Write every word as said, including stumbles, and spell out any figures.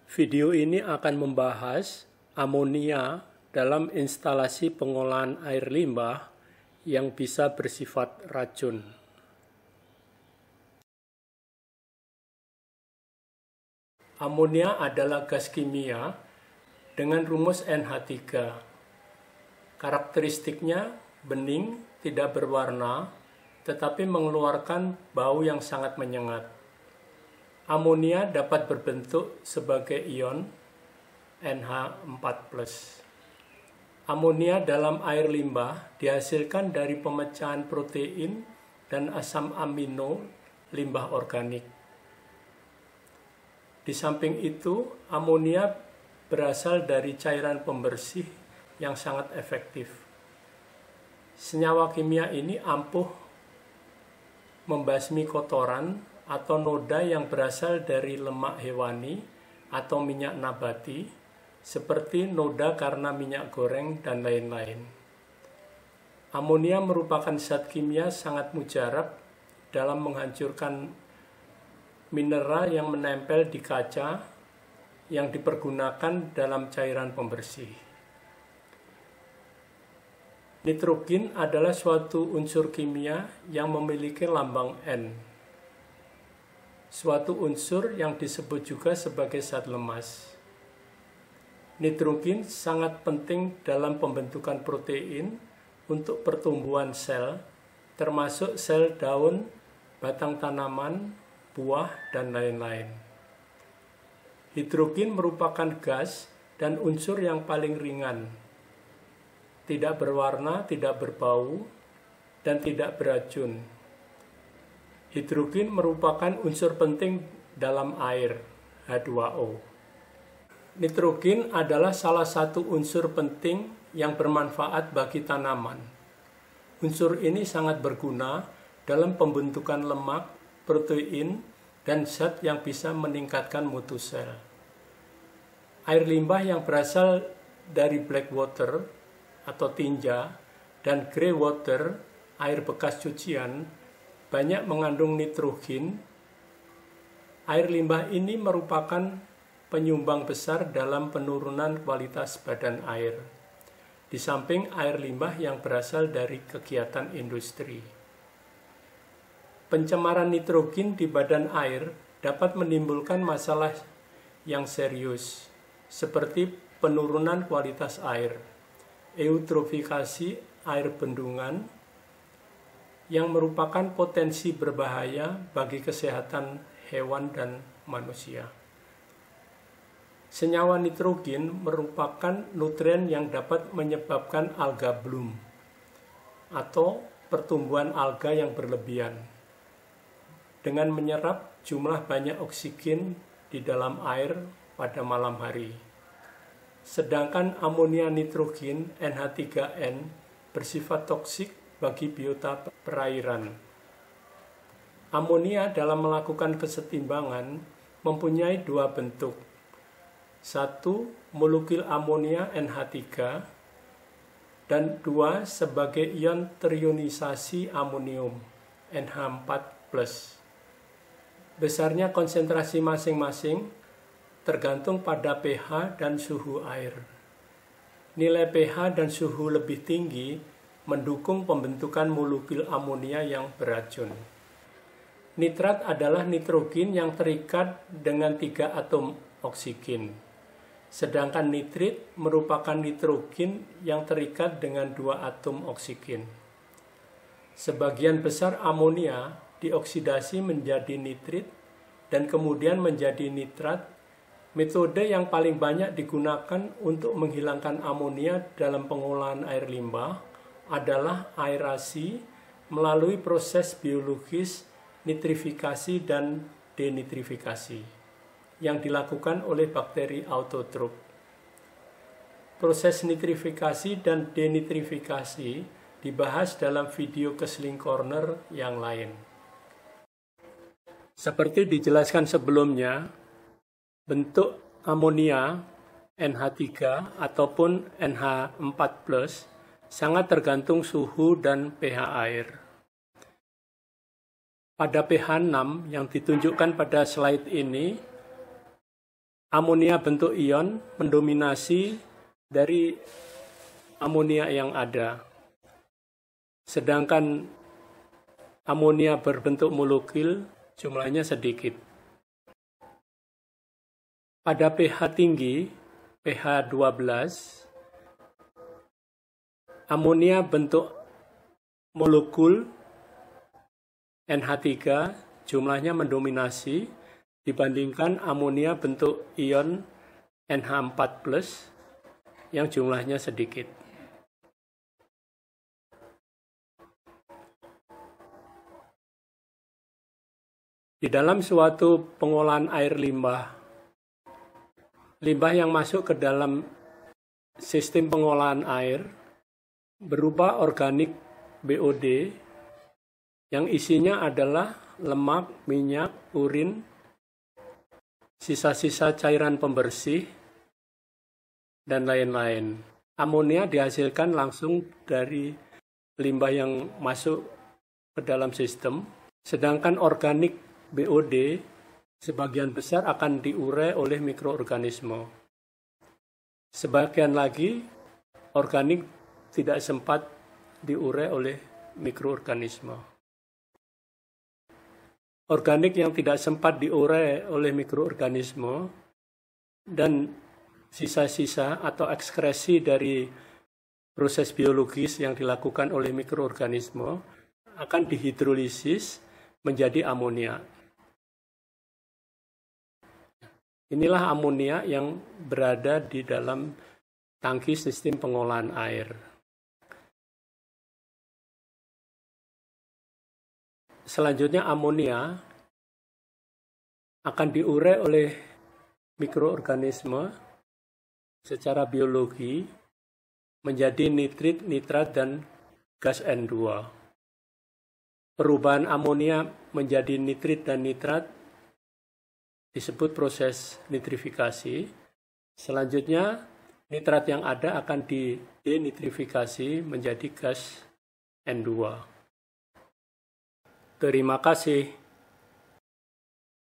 Video ini akan membahas amonia dalam instalasi pengolahan air limbah yang bisa bersifat racun. Amonia adalah gas kimia dengan rumus N H tiga. Karakteristiknya bening, tidak berwarna, tetapi mengeluarkan bau yang sangat menyengat. Amonia dapat berbentuk sebagai ion N H empat plus. Amonia dalam air limbah dihasilkan dari pemecahan protein dan asam amino limbah organik. Di samping itu, amonia berasal dari cairan pembersih yang sangat efektif. Senyawa kimia ini ampuh membasmi kotoran atau noda yang berasal dari lemak hewani atau minyak nabati, seperti noda karena minyak goreng dan lain-lain. Amonia merupakan zat kimia sangat mujarab dalam menghancurkan mineral yang menempel di kaca yang dipergunakan dalam cairan pembersih. Nitrogen adalah suatu unsur kimia yang memiliki lambang N. Suatu unsur yang disebut juga sebagai zat lemas. Nitrogen sangat penting dalam pembentukan protein untuk pertumbuhan sel, termasuk sel daun, batang tanaman, buah, dan lain-lain. Hidrogen merupakan gas dan unsur yang paling ringan, tidak berwarna, tidak berbau, dan tidak beracun. Hidrogen merupakan unsur penting dalam air, H dua O. Nitrogen adalah salah satu unsur penting yang bermanfaat bagi tanaman. Unsur ini sangat berguna dalam pembentukan lemak, protein, dan zat yang bisa meningkatkan mutu sel. Air limbah yang berasal dari black water atau tinja dan grey water, air bekas cucian, banyak mengandung nitrogen. Air limbah ini merupakan penyumbang besar dalam penurunan kualitas badan air, di samping air limbah yang berasal dari kegiatan industri. Pencemaran nitrogen di badan air dapat menimbulkan masalah yang serius, seperti penurunan kualitas air, eutrofikasi air bendungan, yang merupakan potensi berbahaya bagi kesehatan hewan dan manusia. Senyawa nitrogen merupakan nutrien yang dapat menyebabkan alga bloom atau pertumbuhan alga yang berlebihan dengan menyerap jumlah banyak oksigen di dalam air pada malam hari. Sedangkan amonia nitrogen N H tiga N bersifat toksik bagi biota perairan. Amonia dalam melakukan kesetimbangan mempunyai dua bentuk. Satu, molekul amonia N H tiga, dan dua, sebagai ion terionisasi amonium N H empat plus. Besarnya konsentrasi masing-masing tergantung pada pH dan suhu air. Nilai pH dan suhu lebih tinggi mendukung pembentukan molekul amonia yang beracun. Nitrat adalah nitrogen yang terikat dengan tiga atom oksigen, sedangkan nitrit merupakan nitrogen yang terikat dengan dua atom oksigen. Sebagian besar amonia dioksidasi menjadi nitrit dan kemudian menjadi nitrat. Metode yang paling banyak digunakan untuk menghilangkan amonia dalam pengolahan air limbah adalah aerasi melalui proses biologis nitrifikasi dan denitrifikasi yang dilakukan oleh bakteri autotrof. Proses nitrifikasi dan denitrifikasi dibahas dalam video Kesling Corner yang lain. Seperti dijelaskan sebelumnya, bentuk amonia N H tiga ataupun N H empat plus sangat tergantung suhu dan pH air. Pada pH enam yang ditunjukkan pada slide ini, amonia bentuk ion mendominasi dari amonia yang ada. Sedangkan amonia berbentuk molekul jumlahnya sedikit. Pada pH tinggi, pH dua belas, amonia bentuk molekul N H tiga jumlahnya mendominasi dibandingkan amonia bentuk ion N H empat plus yang jumlahnya sedikit. Di dalam suatu pengolahan air limbah, limbah yang masuk ke dalam sistem pengolahan air berupa organik B O D yang isinya adalah lemak, minyak, urin, sisa-sisa cairan pembersih, dan lain-lain. Amonia dihasilkan langsung dari limbah yang masuk ke dalam sistem, sedangkan organik B O D sebagian besar akan diurai oleh mikroorganisme. Sebagian lagi organik tidak sempat diurai oleh mikroorganisme. Organik yang tidak sempat diurai oleh mikroorganisme dan sisa-sisa atau ekskresi dari proses biologis yang dilakukan oleh mikroorganisme akan dihidrolisis menjadi amonia. Inilah amonia yang berada di dalam tangki sistem pengolahan air. Selanjutnya amonia akan diurai oleh mikroorganisme secara biologi menjadi nitrit, nitrat, dan gas N dua. Perubahan amonia menjadi nitrit dan nitrat disebut proses nitrifikasi. Selanjutnya, nitrat yang ada akan didenitrifikasi menjadi gas N dua. Terima kasih.